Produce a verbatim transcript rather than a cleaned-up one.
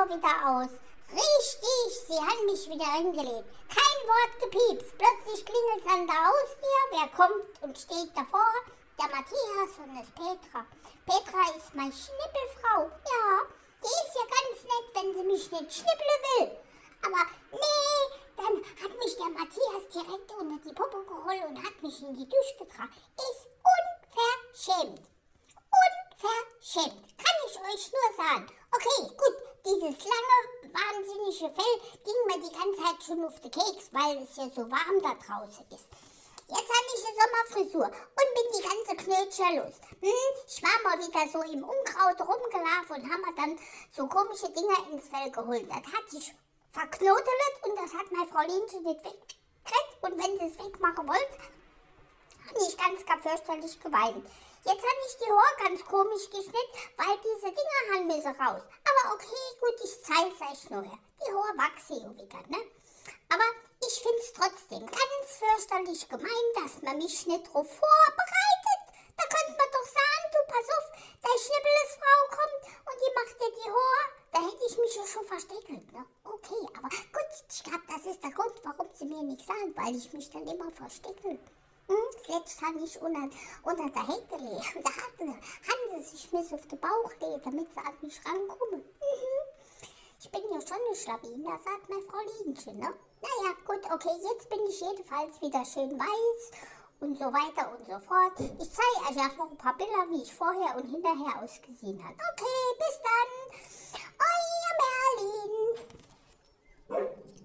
mal wieder aus. Richtig, sie haben mich wieder hingelegt. Kein Wort gepiepst. Plötzlich klingelt es an der Haustür. Wer kommt und steht davor? Der Matthias und das Petra. Petra ist meine Schnippelfrau. Ja, die ist ja ganz nett, wenn sie mich nicht schnippeln will. Aber nee, dann hat mich der Matthias direkt unter die Popo geholt und hat mich in die Dusche getragen. Ist unverschämt. Unverschämt. Kann ich euch nur sagen. Okay, gut, dieses lange, wahnsinnige Fell ging mir die ganze Zeit schon auf den Keks, weil es ja so warm da draußen ist. Jetzt habe ich eine Sommerfrisur und bin die ganze Knötscher los. Hm, ich war mal wieder so im Unkraut rumgelaufen und haben mir dann so komische Dinger ins Fell geholt. Das hat sich verknotelt und das hat mein Fräuleinchen nicht weggekriegt. Und wenn sie es wegmachen wollte, habe ich ganz, ganz fürchterlich geweint. Jetzt habe ich die Haare ganz komisch geschnitten, weil diese Dinger haben müssen raus. Aber okay, gut, ich zeige es euch nur her. Die Haare wachsen ja wieder, ne? Aber ich finde es trotzdem ganz fürchterlich gemein, dass man mich nicht darauf vorbereitet. Da könnte man doch sagen, du pass auf, der Schnippelesfrau kommt und die macht dir die Haare. Da hätte ich mich ja schon versteckelt, ne? Okay, aber gut, ich glaube, das ist der Grund, warum sie mir nichts sagen, weil ich mich dann immer verstecke. Hm, zuletzt habe ich unter, unter der Hecke gelegt. Da haben sie sich mis auf den Bauch gelegt, damit sie an mich rankommen. Mhm. Ich bin ja schon eine Schlawine, sagt mein Fräuleinchen, ne? Naja, gut, okay, jetzt bin ich jedenfalls wieder schön weiß und so weiter und so fort. Ich zeige euch auch noch ein paar Bilder, wie ich vorher und hinterher ausgesehen habe. Okay, bis dann. Euer Merlin.